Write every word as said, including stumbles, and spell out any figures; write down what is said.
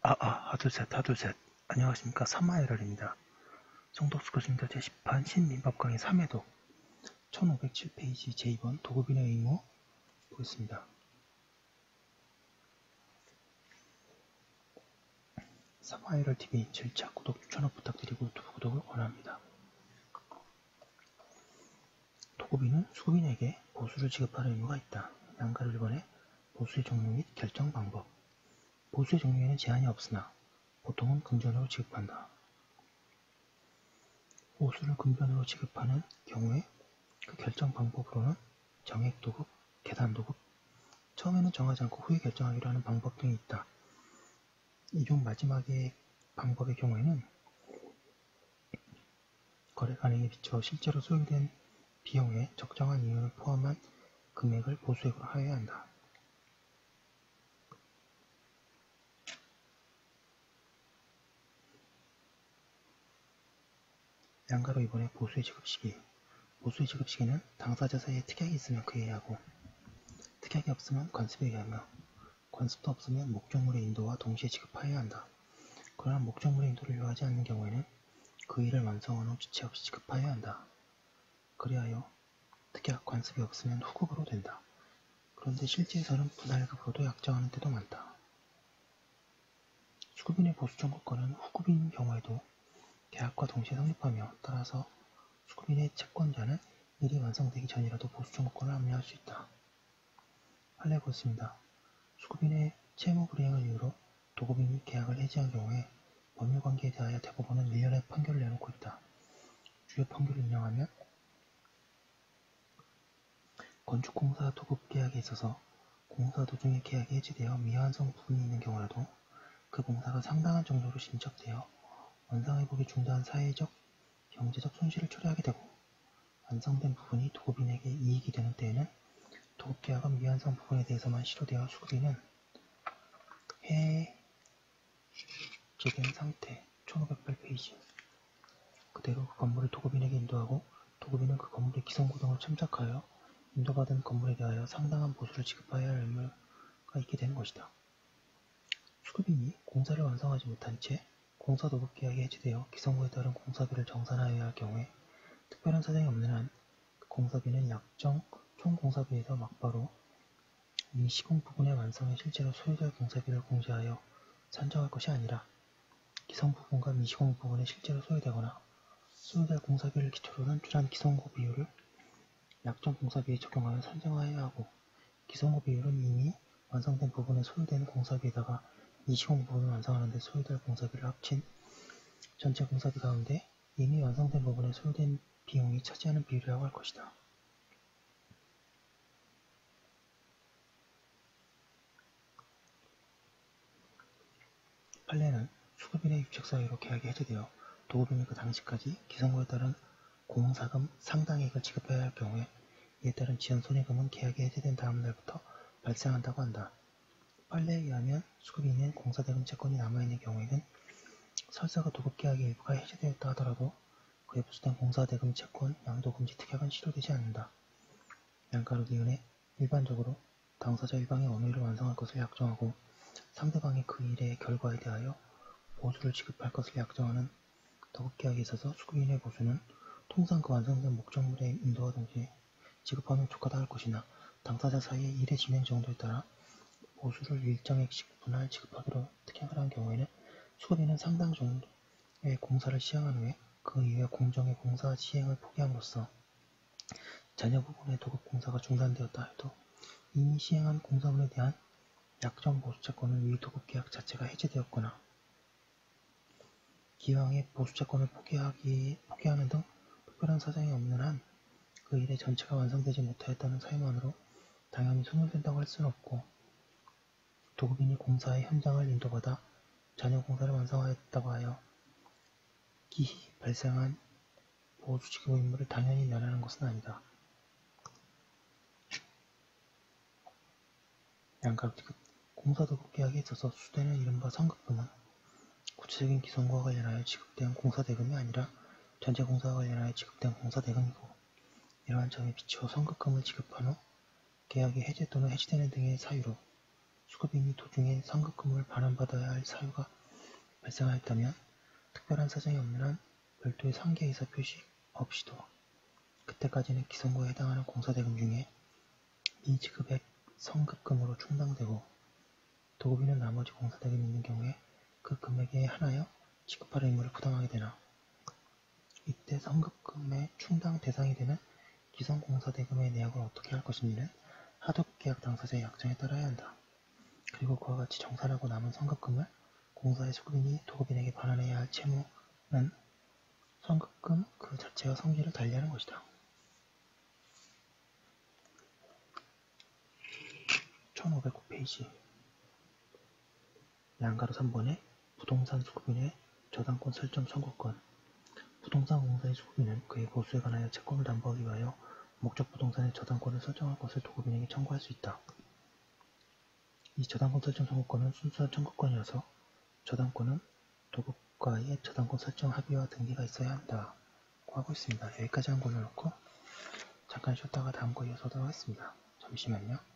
아, 아, 하둘셋, 하둘셋. 안녕하십니까. 삼화일월입니다. 성덕수고심자 제십 판 신민법 강의 삼 회독 천오백칠 페이지 제이 번 도급인의 의무 보겠습니다. 삼화일월티비 칠 차 구독 추천업 부탁드리고 구독을 권합니다. 도급인은 수급인에게 보수를 지급할 의무가 있다. 양가를 일 번에 보수의 종류 및 결정 방법. 보수의 종류에는 제한이 없으나 보통은 금전으로 지급한다. 보수를 금전으로 지급하는 경우에 그 결정 방법으로는 정액 도급, 계단 도급, 처음에는 정하지 않고 후에 결정하기로 하는 방법 등이 있다. 이 중 마지막의 방법의 경우에는 거래 가능에 비춰 실제로 소요된 비용에 적정한 이윤을 포함한 금액을 보수액으로 하여야 한다. 양가로 이 번에 보수의 지급 시기. 보수의 지급 시기는 당사자 사이에 특약이 있으면 그에 의하고, 특약이 없으면 관습에 의하며, 관습도 없으면 목적물의 인도와 동시에 지급하여야 한다. 그러나 목적물의 인도를 요하지 않는 경우에는 그 일을 완성한 후 주체 없이 지급하여야 한다. 그리하여 특약, 관습이 없으면 후급으로 된다. 그런데 실제에서는 분할급으로도 약정하는 때도 많다. 수급인의 보수 청구권은 후급인 경우에도 계약과 동시에 성립하며, 따라서 수급인의 채권자는 일이 완성되기 전이라도 보수 청구권을 압류할 수 있다. 판례 보겠습니다. 수급인의 채무 불이행을 이유로 도급인이 계약을 해지한 경우에 법률관계에 대하여 대법원은 일 년의 판결을 내놓고 있다. 주요 판결을 인용하면 건축공사 도급계약에 있어서 공사 도중에 계약이 해지되어 미완성 부분이 있는 경우라도 그 공사가 상당한 정도로 진척되어 원상회복이 중단한 사회적, 경제적 손실을 초래하게 되고 완성된 부분이 도급인에게 이익이 되는 때에는 도급계약은 미완성 부분에 대해서만 실효되어 수급인은 해제된 상태 천오백팔 페이지 그대로 그 건물을 도급인에게 인도하고 도급인은 그 건물의 기성구 등을 참작하여 인도받은 건물에 대하여 상당한 보수를 지급하여야 할 의무가 있게 되는 것이다. 수급인이 공사를 완성하지 못한 채 공사 도급계약이 해지되어 기성구에 따른 공사비를 정산하여야 할 경우에 특별한 사정이 없는 한 그 공사비는 약정 총공사비에서 막바로 이 시공 부분의 완성에 실제로 소요될 공사비를 공제하여 산정할 것이 아니라 기성 부분과 미시공 부분에 실제로 소요되거나 소요될 공사비를 기초로 산출한 기성구 비율을 약정 공사비에 적용하여 산정하여야 하고, 기성구 비율은 이미 완성된 부분에 소요되는 공사비에다가 미시공 부분을 완성하는 데 소요될 공사비를 합친 전체 공사비 가운데 이미 완성된 부분에 소요된 비용이 차지하는 비율이라고 할 것이다. 판례는 수급인의 유책사유로 계약이 해지되어 도급인이 그 당시까지 기성구에 따른 공사금 상당액을 지급해야 할 경우에 이에 따른 지연 손해금은 계약이 해지된 다음 날부터 발생한다고 한다. 판례에 의하면 수급인은 공사대금 채권이 남아있는 경우에는 설사가 도급계약의 일부가 해지되었다 하더라도 그에 부수된 공사대금 채권, 양도금지 특약은 실효되지 않는다. 양가로 니은에 일반적으로 당사자 일방이 어느 일을 완성할 것을 약정하고 상대방이 그 일의 결과에 대하여 보수를 지급할 것을 약정하는 도급계약에 있어서 수급인의 보수는 통상 그 완성된 목적물의 인도와 동시에 지급하면 족하다 할 것이나 당사자 사이의 일의 진행 정도에 따라 보수를 일정액씩 분할 지급하기로 특약을 한 경우에는 수급인은 상당 정도의 공사를 시행한 후에 그 이후에 공정의 공사 시행을 포기함으로써 잔여 부분의 도급 공사가 중단되었다 해도 이미 시행한 공사물에 대한 약정 보수채권은 위 도급계약 자체가 해지되었거나 기왕에 보수채권을 포기하기, 포기하는 등 특별한 사정이 없는 한 그 일의 전체가 완성되지 못하였다는 사유만으로 당연히 소멸된다고 할 수는 없고, 도급인이 공사의 현장을 인도받아 잔여 공사를 완성하였다고 하여 기히 발생한 보수 지급 의무를 당연히 면하는 것은 아니다. 양가로티급 공사 도급 계약에 있어서 수수되는 이른바 선급금은 구체적인 기성과 관련하여 지급된 공사대금이 아니라 전체 공사와 관련하여 지급된 공사대금이고, 이러한 점에 비추어 선급금을 지급한 후 계약이 해제 또는 해지되는 등의 사유로 수급인이 도중에 선급금을 반환받아야 할 사유가 발생하였다면 특별한 사정이 없는 한 별도의 상계이사 표시 없이도 그때까지는 기성고에 해당하는 공사대금 중에 미지급액 성급금으로 충당되고 도급인은 나머지 공사대금이 있는 경우에 그 금액에 한하여 지급할 의무를 부담하게 되나 이때 성급금의 충당 대상이 되는 기성공사대금의 내역을 어떻게 할 것인지는 하도급계약 당사자의 약정에 따라야 한다. 그리고 그와 같이 정산하고 남은 성급금을 공사의 수급인이 도급인에게 반환해야 할 채무는 성급금 그 자체와 성질을 달리하는 것이다. 천오백구 페이지 양가로 삼 번에 부동산 수급인의 저당권 설정 청구권 부동산 공사의 수급인은 그의 보수에 관하여 채권을 담보하기 위하여 목적 부동산의 저당권을 설정할 것을 도급인에게 청구할 수 있다. 이 저당권 설정 청구권은 순수한 청구권이어서 저당권은 도급과의 저당권 설정 합의와 등기가 있어야 한다고 하고 있습니다. 여기까지 한 거 올려놓고 잠깐 쉬었다가 다음 거 이어서 하도록 하겠습니다. 잠시만요.